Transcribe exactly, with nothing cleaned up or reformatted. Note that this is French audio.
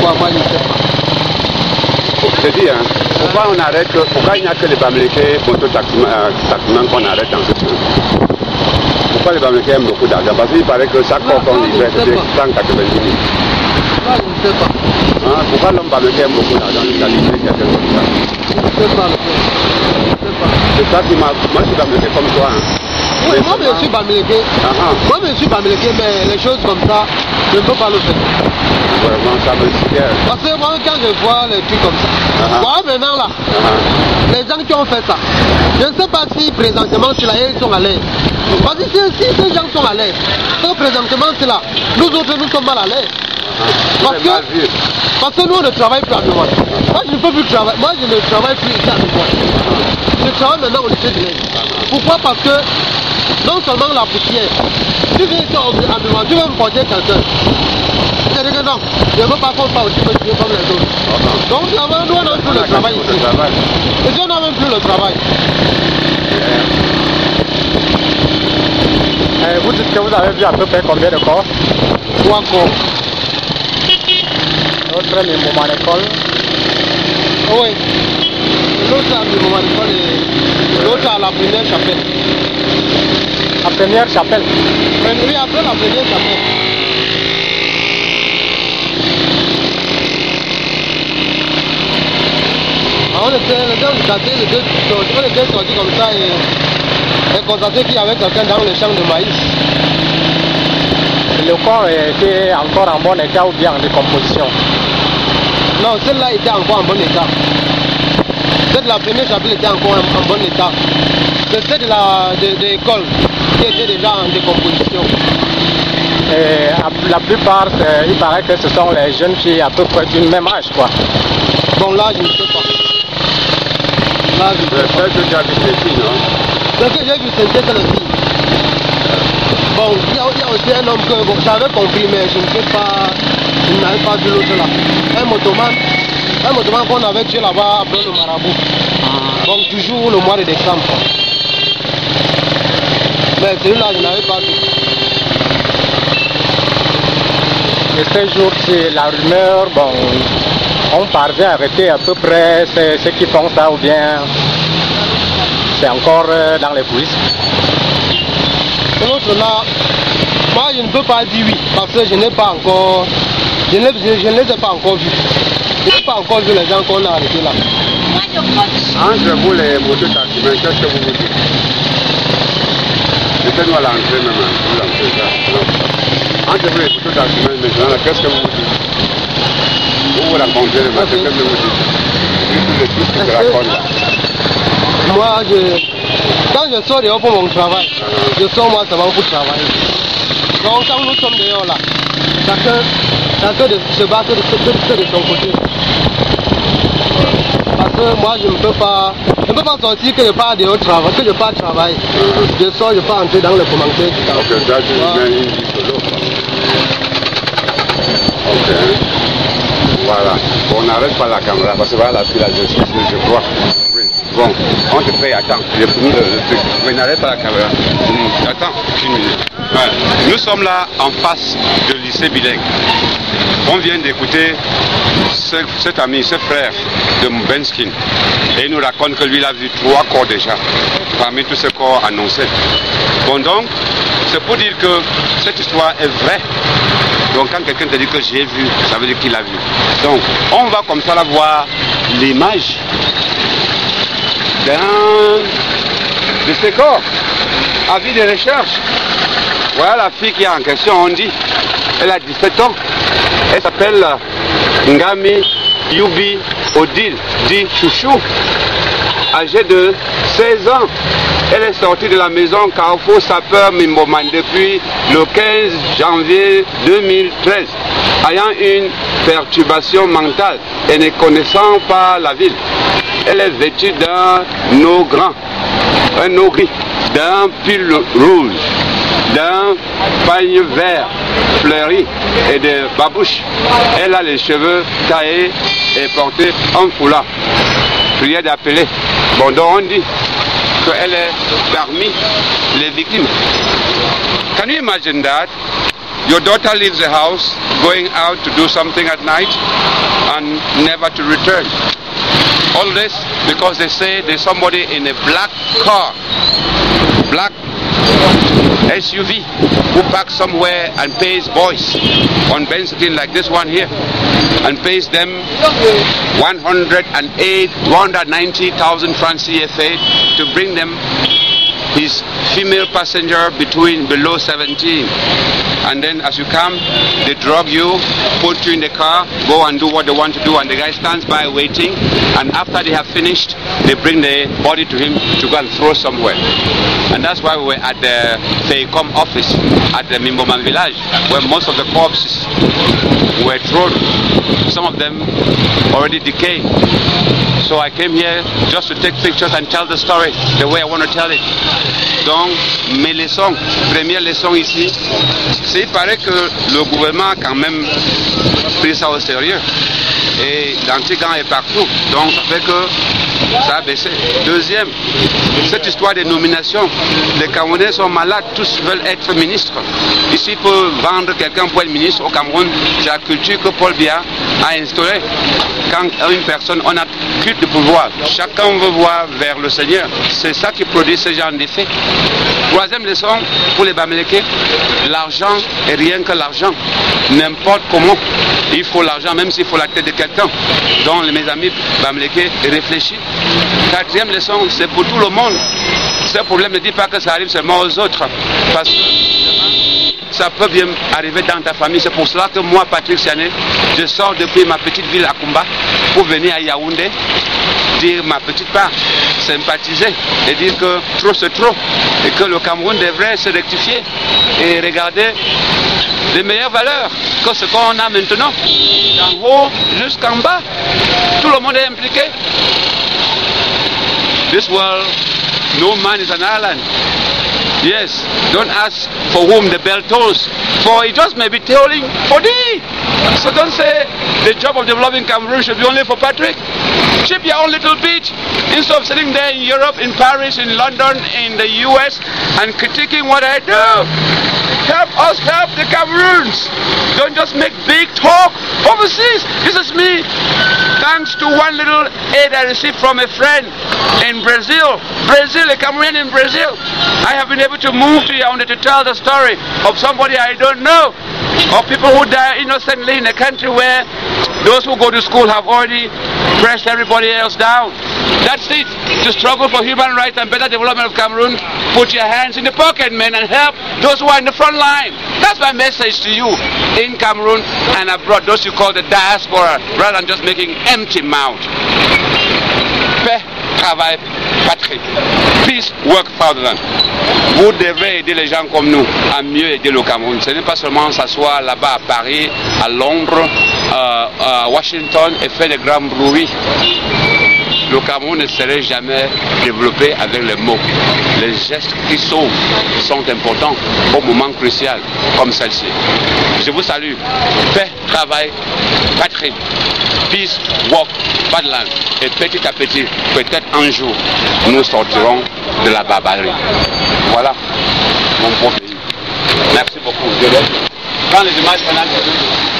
pourquoi, moi je ne sais pas. C'est dit, hein. Pourquoi on arrête, pourquoi il n'y a que les Bamileke moto-taximans qu'on arrête en ce moment? Pourquoi les Bamileke aiment beaucoup d'argent? Parce qu'il paraît que chaque corps qu'on livrait, c'était cent quatre-vingt-dix mille. Là, je ne sais pas. Hein? Pourquoi l'homme Bamileke aime beaucoup d'argent? Il a livré quelque chose comme ça. Je ne sais pas, je ne sais pas. C'est ça qui m'a... Moi, je suis Bamileke comme toi. Hein. Oui, moi, je suis Bamileke. Uh -huh. Moi, je suis Bamileke, mais les choses comme ça, je ne peux pas le faire. Vraiment, ça me sidère. Parce que moi, quand je vois les trucs comme ça, uh -huh. moi, maintenant là, uh -huh. les gens qui ont fait ça, je ne sais pas si présentement, c'est là, ils sont à l'aise. Parce que si, si ces gens sont à l'aise, c'est présentement, c'est là, nous autres, nous sommes mal à l'aise. Parce que, parce que nous, on ne travaille plus à Douane. Moi, je ne peux plus travailler. Moi, je ne travaille plus ici à Douane. Je travaille maintenant au lycée de l'Aise. Pourquoi? Parce que non seulement la poussière, tu viens ici à Douane, tu veux me porter quelqu'un. Je dis que non, je ne veux pas qu'on fasse aussi monsieur comme les autres. Donc, nous, on n'a plus le travail ici. Et si on n'a même plus le travail. Et vous dites que vous avez vu à peu près combien de corps? Trois corps. L'autre, le moment d'école. Oui. L'autre à le moment d'école et l'autre à la première chapelle. La première chapelle? Oui, après la première chapelle. On était, les gens on était sortis comme ça et, et constaté qu'il y avait quelqu'un dans le champ de maïs. Le corps était encore en bon état ou bien en décomposition? Non, celle-là était encore en bon état. Celle de la première chapelle était encore en, en bon état. C'est celle de l'école de, de qui était déjà en décomposition. Et la plupart, il paraît que ce sont les jeunes filles à peu près du même âge, quoi. Bon, là, je ne sais pas. Là, je ne sais pas. C'est que tu as vu les filles, non? Ce que j'ai vu, c'était que les filles. Bon, il y, a, il y a aussi un homme que bon, j'avais compris, mais je ne sais pas, je n'avais pas vu l'autre là. Un motoman, un motoman qu'on avait tué là-bas, après le marabout. Donc toujours le mois de décembre. Mais celui-là, je n'avais pas vu. Et ces jours-ci, la rumeur, bon, on parvient à arrêter à peu près ceux, ceux qui font ça ou bien c'est encore dans les coulisses? L'autre là, moi je ne peux pas dire oui, parce que je n'ai pas encore, je, je, je ne les ai pas encore vus. Je n'ai pas encore vu les gens qu'on a arrêtés là. Entre vous les moto-taximens, qu'est-ce que vous vous dites? Mettez-nous à l'entrée même, vous l'entrée là. Entre vous les moto-taximens maintenant, qu'est-ce que vous vous dites? Vous vous rencontrez le matin, qu'est-ce que vous dites? Tous les trucs qui se racontent là. Moi, je, quand je sors dehors pour mon travail, je sors moi seulement pour travailler. Donc quand nous sommes dehors là, chacun, chacun de, se bat que de, que, que de son côté. Parce que moi je ne peux pas, je ne peux pas sortir que je pars dehors travailler, que je pars travailler. Je sors, je peux entrer dans le commentaire. Ok, ça tu mets une vie solo. Ok. Voilà. Bon, on n'arrête pas la caméra parce que voilà la fille là, je suis, je crois. Bon, on te paye, attends, j'ai fini le, le truc. Oui, n'arrête pas la caméra. Mmh, attends, une minute. Ouais. Nous sommes là en face du lycée bilingue. On vient d'écouter ce, cet ami, ce frère de Mbenskin. Et il nous raconte que lui, il a vu trois corps déjà, parmi tous ces corps annoncés. Bon, donc, c'est pour dire que cette histoire est vraie. Donc, quand quelqu'un te dit que j'ai vu, ça veut dire qu'il a vu. Donc, on va comme ça là voir l'image d'un de ces corps, avis de recherche. Voilà la fille qui est en question, on dit, elle a dix-sept ans, elle s'appelle Ngami Yubi Odile, dit Chouchou, âgée de seize ans. Elle est sortie de la maison Carrefour Sapeur Mimboman depuis le quinze janvier deux mille treize, ayant une perturbation mentale et ne connaissant pas la ville. Elle est vêtue d'un eau grand, un eau gris, d'un pull rouge, d'un pagne vert fleuri et de babouches. Elle a les cheveux taillés et portés en foulard. Prière d'appeler. Bon, donc on dit qu'elle est parmi les victimes. Can you imagine that? your daughter leaves the house, going out to do something at night, and never to return. All this because they say there's somebody in a black car, black S U V, who parks somewhere and pays boys on Benzine like this one here, and pays them one hundred eight, one hundred ninety thousand francs C F A to bring them his female passenger between below seventeen. And then as you come, they drug you, put you in the car, go and do what they want to do, and the guy stands by waiting, and after they have finished, they bring the body to him to go and throw somewhere. And that's why we were at the FEICOM office at the Mimboman village, where most of the corpses were thrown, some of them already decayed. So I came here just to take pictures and tell the story the way I want to tell it. Donc, mes leçons, première leçon ici, c'est il paraît que le gouvernement a quand même pris ça au sérieux. Et l'antigan est partout, donc ça fait que ça a baissé. Deuxième, cette histoire des nominations, les Camerounais sont malades, tous veulent être ministres. Ici, pour vendre quelqu'un pour être ministre au Cameroun, c'est la culture que Paul Biya a instaurée. Quand une personne, on a culte de pouvoir, chacun veut voir vers le Seigneur. C'est ça qui produit ce genre d'effet. Troisième leçon, pour les Bamileke, l'argent est rien que l'argent. N'importe comment, il faut l'argent, même s'il faut la tête de quelqu'un. Donc mes amis Bamileke, réfléchis. Quatrième leçon, c'est pour tout le monde. Ce problème ne dit pas que ça arrive seulement aux autres. Parce que ça peut bien arriver dans ta famille. C'est pour cela que moi, Patrick Siané, je sors depuis ma petite ville à Kumba pour venir à Yaoundé, dire ma petite part, sympathiser et dire que trop c'est trop et que le Cameroun devrait se rectifier et regarder les meilleures valeurs que ce qu'on a maintenant, d'en haut jusqu'en bas. Tout le monde est impliqué. This world, no man is an island. Yes, don't ask for whom the bell tolls, for it just may be tolling for thee. So don't say the job of developing Cameroon should be only for Patrick. Chip your own little bit instead of sitting there in Europe, in Paris, in London, in the U S and critiquing what I do. Help us help the Cameroons. Don't just make big talk overseas. This is me. Thanks to one little aid I received from a friend in Brazil. Brazil, a Cameroonian in Brazil. I have been able to move to Yaoundé to tell the story of somebody I don't know, of people who die innocently in a country where those who go to school have already pressed everybody else down. That's it. To struggle for human rights and better development of Cameroon, put your hands in the pocket, men, and help those who are in the front line. That's my message to you in Cameroon and abroad, those you call the diaspora, rather than just making empty mouth. Paix, travail, patrie. Peace, work, fatherland. Vous devrez aider les gens comme nous à mieux aider le Cameroun. Ce n'est pas seulement s'asseoir là-bas à Paris, à Londres, euh, à Washington et faire des grands bruits. Le Cameroun ne serait jamais développé avec les mots. Les gestes qui sauvent sont importants au moment crucial comme celle-ci. Je vous salue. Paix, travail, patrie. Peace, work, fatherland. Et petit à petit, peut-être un jour, nous sortirons de la barbarie. Voilà mon beau pays. Merci beaucoup. Je laisse. Quand les images finales